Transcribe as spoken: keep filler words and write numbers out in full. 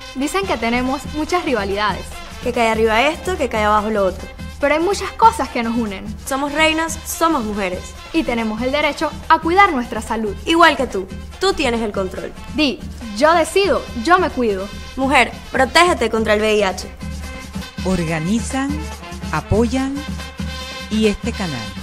Dicen que tenemos muchas rivalidades, Que cae arriba esto, que cae abajo lo otro. pero hay muchas cosas que nos unen Somos reinas, somos mujeres. y tenemos el derecho a cuidar nuestra salud. Igual que tú, tú tienes el control. Di, yo decido, yo me cuido. Mujer, protégete contra el V I H. Organizan, apoyan y este canal.